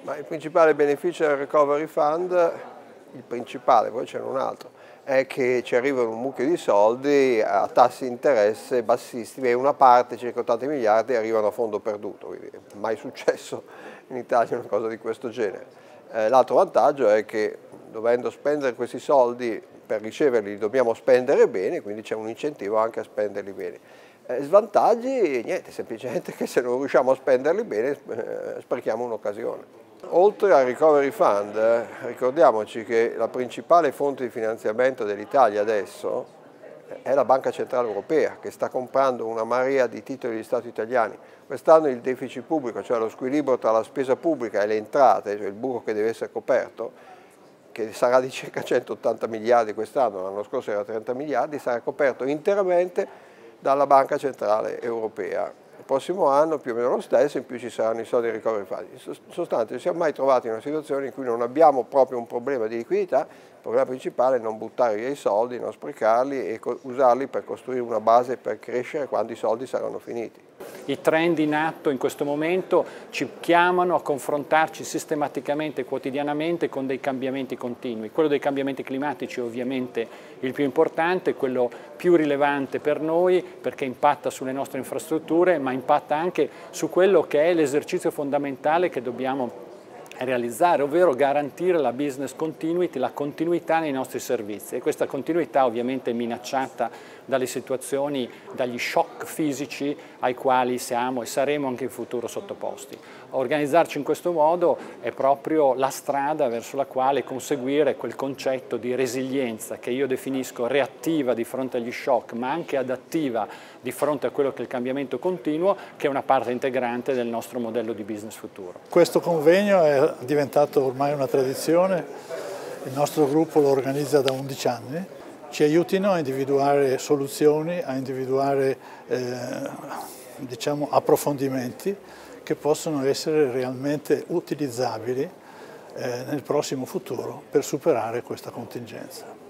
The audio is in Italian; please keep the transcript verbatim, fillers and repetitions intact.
Ma il principale beneficio del Recovery Fund, il principale, poi c'è un altro, è che ci arrivano un mucchio di soldi a tassi di interesse bassissimi e una parte, circa ottanta miliardi, arrivano a fondo perduto, quindi è mai successo in Italia una cosa di questo genere. Eh, l'altro vantaggio è che dovendo spendere questi soldi per riceverli li dobbiamo spendere bene, quindi c'è un incentivo anche a spenderli bene. Eh, svantaggi? Niente, semplicemente che se non riusciamo a spenderli bene eh, sprechiamo un'occasione. Oltre al Recovery Fund, eh, ricordiamoci che la principale fonte di finanziamento dell'Italia adesso è la Banca Centrale Europea, che sta comprando una marea di titoli di Stato italiani. Quest'anno il deficit pubblico, cioè lo squilibrio tra la spesa pubblica e le entrate, cioè il buco che deve essere coperto, che sarà di circa centottanta miliardi quest'anno, l'anno scorso era trenta miliardi, sarà coperto interamente dalla Banca Centrale Europea. Il prossimo anno più o meno lo stesso, in più ci saranno i soldi di Recovery Fund. In sostanza ci siamo mai trovati in una situazione in cui non abbiamo proprio un problema di liquidità, il problema principale è non buttare via i soldi, non sprecarli e usarli per costruire una base per crescere quando i soldi saranno finiti. I trend in atto in questo momento ci chiamano a confrontarci sistematicamente, quotidianamente con dei cambiamenti continui. Quello dei cambiamenti climatici è ovviamente il più importante, quello più rilevante per noi perché impatta sulle nostre infrastrutture, ma impatta anche su quello che è l'esercizio fondamentale che dobbiamo realizzare, ovvero garantire la business continuity, la continuità nei nostri servizi, e questa continuità ovviamente è minacciata dalle situazioni, dagli shock fisici ai quali siamo e saremo anche in futuro sottoposti. Organizzarci in questo modo è proprio la strada verso la quale conseguire quel concetto di resilienza che io definisco reattiva di fronte agli shock, ma anche adattiva di fronte a quello che è il cambiamento continuo, che è una parte integrante del nostro modello di business futuro. Questo convegno è diventato ormai una tradizione, il nostro gruppo lo organizza da undici anni, ci aiutino a individuare soluzioni, a individuare eh, diciamo, approfondimenti che possono essere realmente utilizzabili eh, nel prossimo futuro per superare questa contingenza.